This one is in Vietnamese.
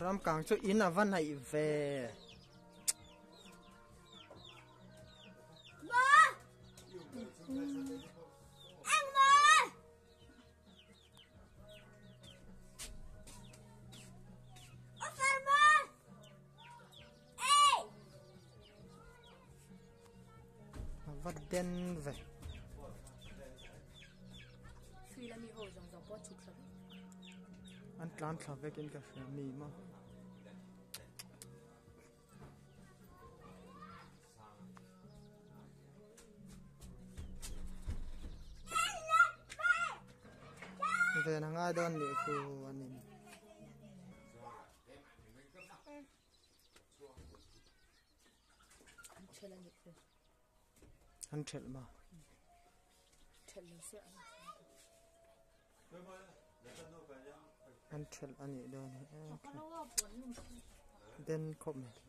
ram kang chu in avan hai ve vật đen về anh plan thằng về kinh cà phê mì mà về nàng ai đón để cô anh em anh chết mà anh chết anh ấy đón đen khom